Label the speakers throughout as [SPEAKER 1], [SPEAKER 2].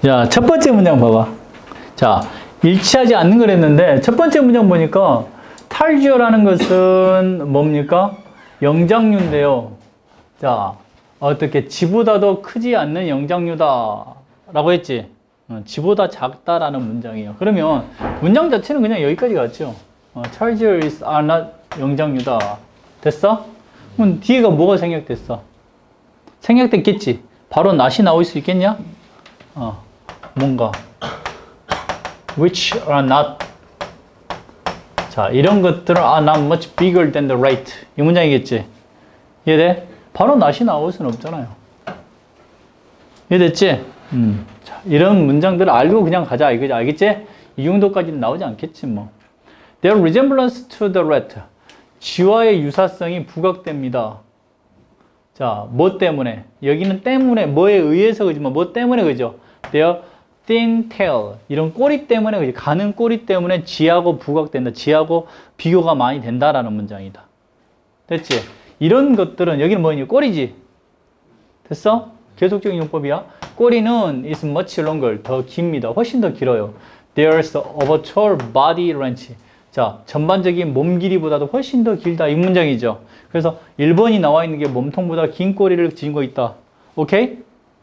[SPEAKER 1] 자, 첫 번째 문장 봐봐. 자, 일치하지 않는 걸 했는데, 첫 번째 문장 보니까, 탈주어라는 것은 뭡니까? 영장류인데요. 자, 어떻게, 지보다도 크지 않는 영장류다. 라고 했지? 지보다 작다라는 문장이에요. 그러면, 문장 자체는 그냥 여기까지 갔죠. Chargers are not 영장류다. 됐어? 그럼 뒤에가 뭐가 생략됐어? 생략됐겠지? 바로 not이 나올 수 있겠냐? 뭔가 which are not, 자, 이런 것들은 are not much bigger than the rate, 이 문장이겠지? 이해돼? 바로 not이 나올 수는 없잖아요. 이해됐지? 자, 이런 문장들을 알고 그냥 가자, 이거지? 알겠지? 이 정도까지는 나오지 않겠지 뭐. Their resemblance to the rate, 쥐와의 유사성이 부각됩니다. 자, 뭐 때문에? 여기는 때문에, 뭐에 의해서 그지만 뭐 때문에 그죠? Their thin tail, 이런 꼬리 때문에, 그지? 가는 꼬리 때문에 쥐하고 부각된다. 쥐하고 비교가 많이 된다라는 문장이다. 됐지? 이런 것들은, 여기는 뭐니? 꼬리지? 됐어? 계속적인 용법이야. 꼬리는 is much longer, 더 깁니다. 훨씬 더 길어요. There's overall body length. 자, 전반적인 몸 길이보다도 훨씬 더 길다. 이 문장이죠. 그래서 1번이 나와 있는 게 몸통보다 긴 꼬리를 지닌 거 있다. 오케이?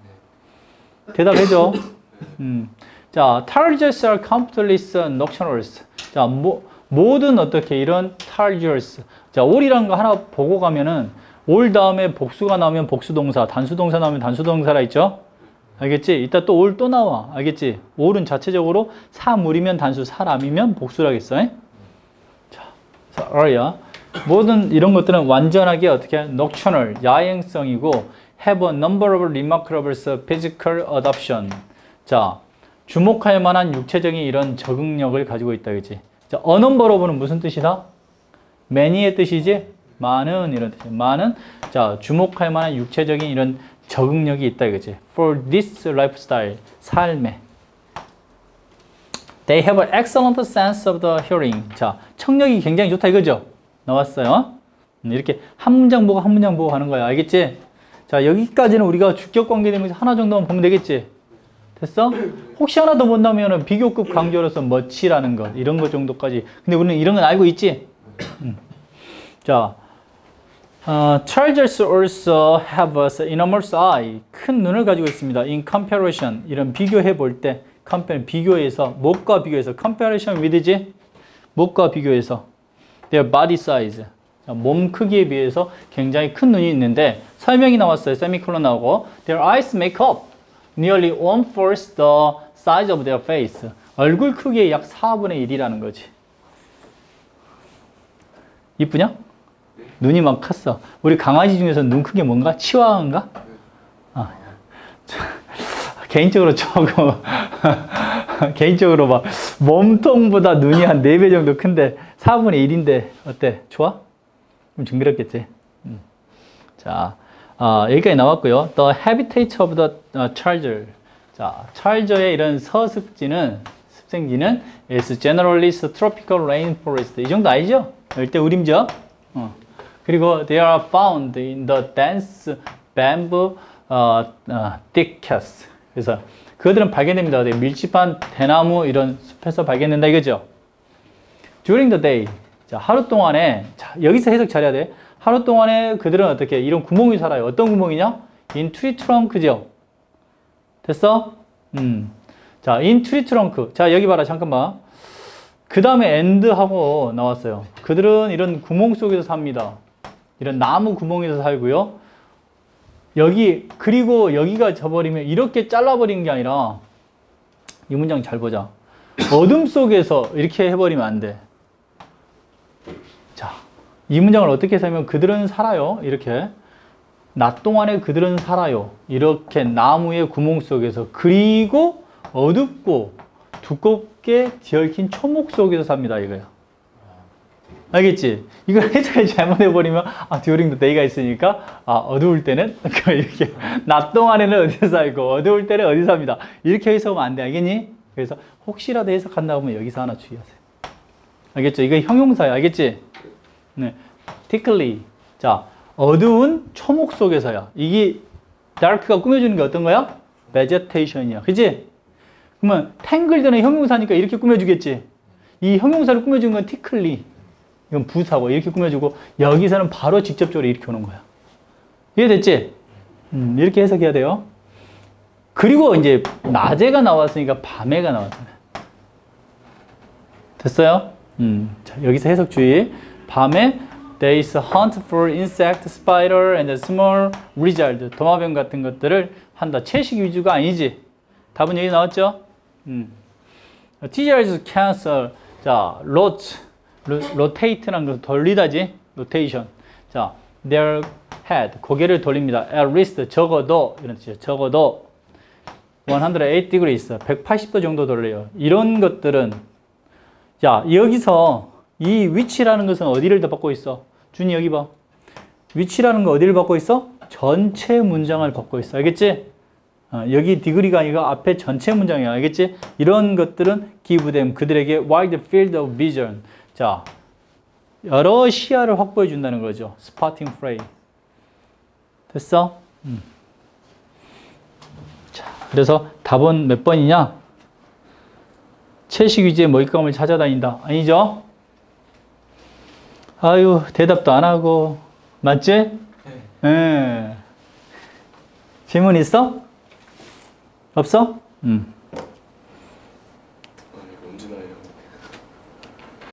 [SPEAKER 1] 대답해줘. 자, targets are countless nocturnals. 자, 모든 어떻게 이런 targets. 자, all이라는 거 하나 보고 가면은 all 다음에 복수가 나오면 복수동사, 단수동사 나오면 단수동사라 있죠? 알겠지? 이따 또 all 또 나와. 알겠지? all은 자체적으로 사물이면 단수, 사람이면 복수라겠어. 자, are야. 모든 이런 것들은 완전하게 어떻게 nocturnal, 야행성이고 have a number of remarkable physical adaptation. 자, 주목할 만한 육체적인 이런 적응력을 가지고 있다, 그치? 자, a number of는 무슨 뜻이다? many의 뜻이지? 많은 이런 뜻이야. 많은, 자, 주목할 만한 육체적인 이런 적응력이 있다, 그치? For this lifestyle, 삶에. They have an excellent sense of the hearing. 자, 청력이 굉장히 좋다, 이거죠? 나왔어요. 이렇게 한 문장 보고 한 문장 보고 가는 거야. 알겠지? 자, 여기까지는 우리가 주격 관계되면서 하나 정도만 보면 되겠지? 됐어? 혹시 하나 더 본다면 비교급 강조로서 much라는 것, 이런 것 정도까지. 근데 우리는 이런 건 알고 있지? 자, Chargers also have an enormous eye. 큰 눈을 가지고 있습니다. In comparison, 이런 비교해 볼 때, 비교해서, 무엇과 비교해서, comparison with지? 무엇과 비교해서? Their body size. 자, 몸 크기에 비해서 굉장히 큰 눈이 있는데, 설명이 나왔어요. 세미콜론 나오고, Their eyes make up nearly 1/4 the size of their face. 얼굴 크기의 약 4분의 1이라는 거지. 이쁘냐? 눈이 막 컸어. 우리 강아지 중에서 눈 크기 뭔가? 치와와인가? 개인적으로 조금 개인적으로 막 몸통보다 눈이 한 4배 정도 큰데 4분의 1인데 어때? 좋아? 좀 징그럽겠지? 자, 여기까지 나왔고요. The habitat of the charger. 자, charger의 이런 서식지는, 습생지는 is generally tropical rainforest. 이 정도 알죠? 열대 우림죠? 그리고 they are found in the dense bamboo thickets. 그래서 그들은 발견됩니다. 밀집한 대나무 이런 숲에서 발견된다 이거죠. During the day. 자, 하루 동안에, 자, 여기서 해석 잘해야 돼. 하루 동안에 그들은 어떻게 이런 구멍이 살아요. 어떤 구멍이냐? In tree trunk죠. 됐어? 자, in tree trunk. 자, 여기 봐라. 잠깐만. 그 다음에 end하고 나왔어요. 그들은 이런 구멍 속에서 삽니다. 이런 나무 구멍에서 살고요. 여기, 그리고 여기가 져버리면 이렇게 잘라버리는 게 아니라, 이 문장 잘 보자. 어둠 속에서 이렇게 해버리면 안 돼. 자, 이 문장을 어떻게 설명? 그들은 살아요. 이렇게. 낮 동안에 그들은 살아요. 이렇게 나무의 구멍 속에서. 그리고 어둡고 두껍게 뒤얽힌 초목 속에서 삽니다. 이거야. 알겠지? 이걸 해석을 잘못해버리면, during the day가 있으니까, 어두울 때는, 이렇게, 낮 동안에는 어디서 살고, 어두울 때는 어디서 삽니다. 이렇게 해석하면 안 돼. 알겠니? 그래서, 혹시라도 해석한다고 하면 여기서 하나 주의하세요. 알겠죠? 이거 형용사야. 알겠지? 네. thickly. 자, 어두운 초목 속에서야. 이게, dark가 꾸며주는 게 어떤 거야? vegetation이야. 그치? 그러면 탱글드는 형용사니까 이렇게 꾸며주겠지. 이 형용사를 꾸며준 건 티클리. 이건 부사고 이렇게 꾸며주고 여기서는 바로 직접적으로 이렇게 오는 거야. 이해됐지? 이렇게 해석해야 돼요. 그리고 이제 낮에가 나왔으니까 밤에가 나왔잖아요. 됐어요? 자, 여기서 해석 주의. 밤에 They hunt for insect, spider, and small lizard. 도마뱀 같은 것들을 한다. 채식 위주가 아니지. 답은 여기 나왔죠? Teachers cancel. 자, rotate란 거 돌리다지. rotation. 자, their head. 고개를 돌립니다. At least 적어도 이런 뜻이죠. 적어도 108 degrees. 180도 정도 돌려요. 이런 것들은 자, 여기서 이 위치라는 것은 어디를 더 받고 있어? 준이 여기 봐. 위치라는 거 어디를 받고 있어? 전체 문장을 받고 있어. 알겠지? 여기 디그리가 아니라 앞에 전체 문장이야. 알겠지? 이런 것들은 give them, 그들에게 wide field of vision. 자, 여러 시야를 확보해 준다는 거죠. spotting frame. 됐어? 자, 그래서 답은 몇 번이냐? 채식 위주의 먹잇감을 찾아다닌다. 아니죠? 아유, 대답도 안 하고. 맞지? 네. 네. 질문 있어? 없어?